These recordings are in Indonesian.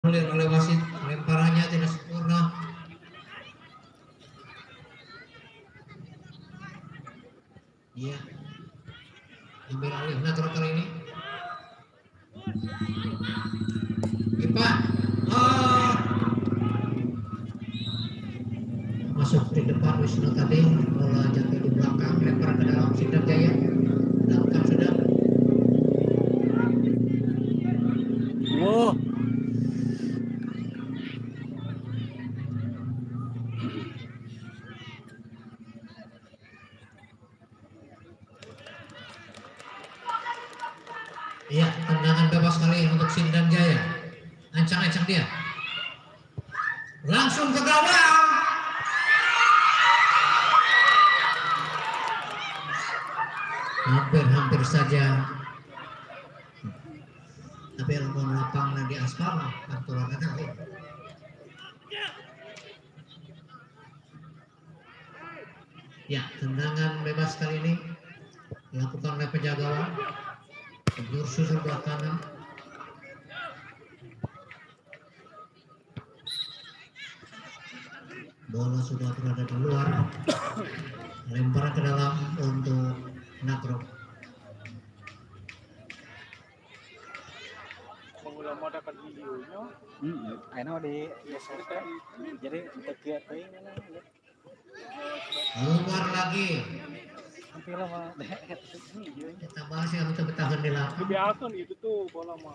oleh wasit, lemparannya tidak sempurna. Iya, ambil alih Nagro kali ini. Ipan, masuk di depan Wisnu tadi, bola jatuh di belakang, lempar ke dalam Sindang Jaya. Lakukan sudah. Oh. Iya, tendangan bebas kali untuk Sindang Jaya. Ancang-ancang dia. Langsung ke gawang. Hampir saja. Tapi lamun lapang di aspal, pantulan ada. Ya, tendangan bebas kali ini dilakukan oleh penjaga gawang. Jujur susul belakangan. Bola sudah berada di luar. Lempar ke dalam untuk Nagro. Mau dapat videonya. Ayo di geser kan. Jadi deket teh mana. Keluar lagi. Hampir lama. Kita bahas yang untuk bertahan di lapang. Dibiarkan itu tuh bola mah.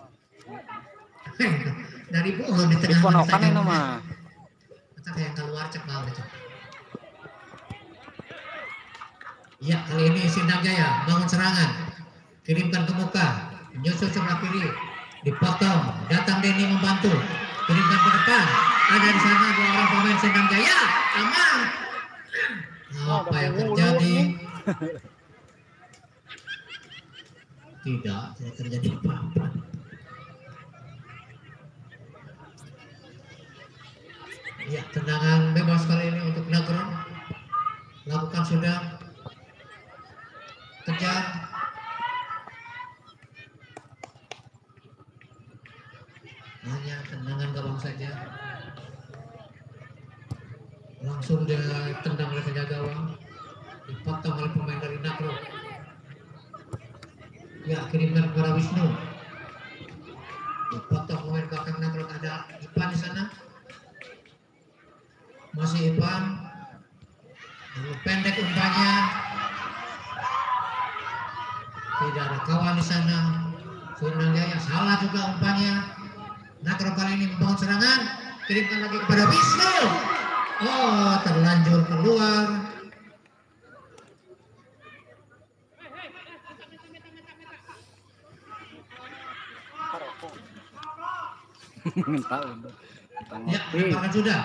Dari bola di tengah. Diponokan ini mah. Kita kayak keluar cekal itu. Ya, kali ini Sindang Jaya bangun serangan. Kirimkan ke muka. Menyusul sebelah kiri. Dipotong. Datang Denny membantu. Kirimkan ke depan. Ada di sana dua orang pemain Sindang Jaya. Aman. Apa yang terjadi? Tidak terjadi apa-apa. Ya, tendangan bebas kali ini untuk Nagro. Lakukan sudah. Kejar. Hanya tendangan gawang saja. Langsung dia tendang oleh penjaga gawang. Dipotong oleh pemain dari Nagro. Ya, kirimkan kepada Wisnu. Dipotong pemain belakang Nagro. Ada Ipan di sana. Masih Ipan. Pendek umpannya. Tidak ada kawan di sana. Sindang Jaya salah juga umpannya. Nagro kali ini membangun serangan. Kirimkan lagi kepada Wisnu. Oh, terlanjur keluar. Ya, lemparan sudah.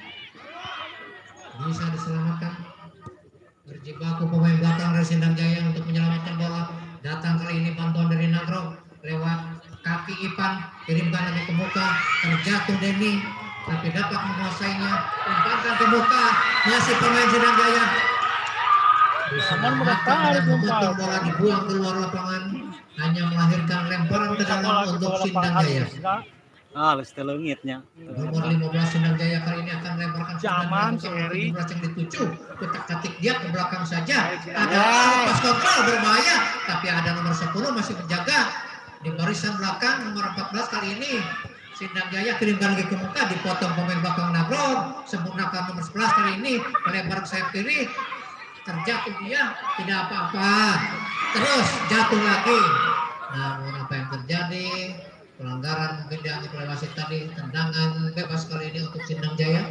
Bisa diselamatkan. Berjibaku pemain belakang dari Sindang Jaya untuk menyelamatkan bola. Datang kali ini bantuan dari Nagro lewat kaki Ipan, kirimkan lagi ke muka, terjatuh Denny, tapi dapat menguasainya, umpankan ke muka, masih pemain Sindang Jaya. Diselamatkan dengan memotong bola dibuang keluar lapangan, hanya melahirkan lemparan ke dalam untuk Sindang Jaya. Halus telengitnya. Nomor 15 Sindang Jaya kali ini akan lemparkan Zaman seri yang dituju. Ketik-ketik dia ke belakang saja. Ada pas kontrol berbahaya, tapi ada nomor 10 masih menjaga di barisan belakang. Nomor 14 kali ini Sindang Jaya kirimkan lagi ke muka, dipotong pemain belakang Nagro. Sempurnakan nomor 11 kali ini melempar ke sayap kiri. Terjatuh dia, tidak apa-apa. Terus jatuh lagi. Namun apa yang terjadi? Pelanggaran mungkin dianggap oleh wasit tadi. Tendangan bebas kali ini untuk Sindang Jaya.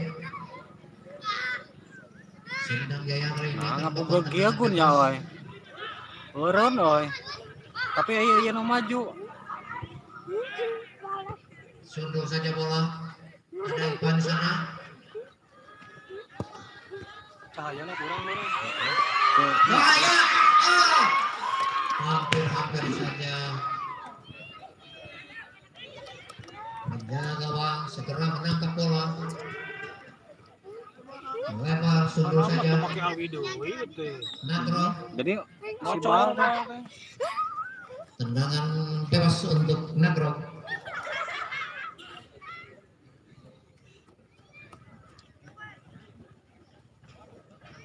Sindang Jaya kali ini ngapung gegiagun ya oi. Eureun oi. Tapi iya nu maju. Sundul saja bola. Ada Ipan di sana. cahayanya kurang nih. Bahaya. Hampir saja. Penjaga gawang segera menangkap bola. Melempar sundul saja. Nagro. Jadi si bal Tendangan bebas untuk Nagro.